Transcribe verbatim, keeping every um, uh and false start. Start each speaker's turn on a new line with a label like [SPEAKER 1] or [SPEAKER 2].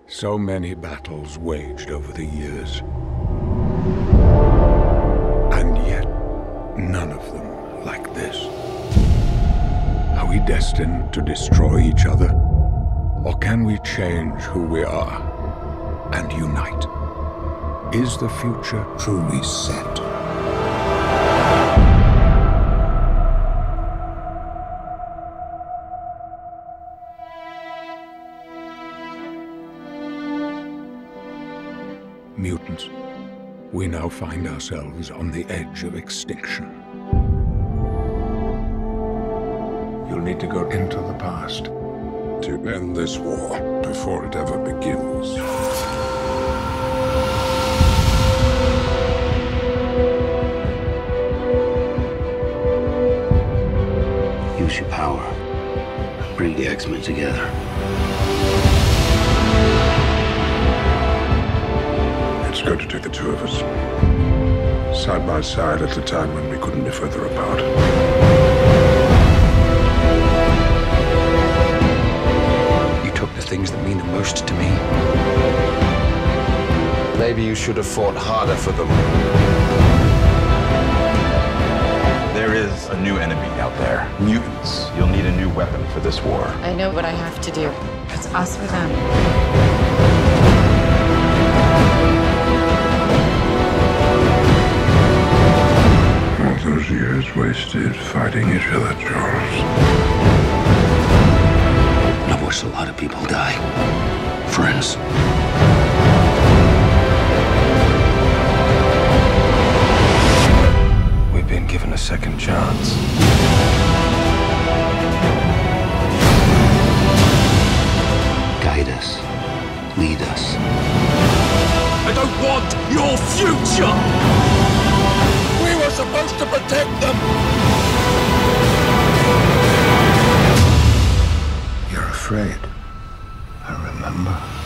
[SPEAKER 1] So many battles waged over the years. And yet, none of them like this. Are we destined to destroy each other? Or can we change who we are and unite? Is the future truly set? Mutants, we now find ourselves on the edge of extinction. You'll need to go into the past to end this war before it ever begins.
[SPEAKER 2] Use your power. Bring the X-Men together.
[SPEAKER 1] It's going to take the two of us, side by side at a time when we couldn't be further apart.
[SPEAKER 3] You took the things that mean the most to me.
[SPEAKER 4] Maybe you should have fought harder for them.
[SPEAKER 5] There is a new enemy out there. Mutants. You'll need a new weapon for this war.
[SPEAKER 6] I know what I have to do. It's us or them.
[SPEAKER 1] Those years wasted fighting each other, Charles.
[SPEAKER 2] I've watched a lot of people die. Friends.
[SPEAKER 4] We've been given a second chance.
[SPEAKER 2] Guide us. Lead us.
[SPEAKER 4] I don't want your future! We were supposed to protect them!
[SPEAKER 1] You're afraid. I remember.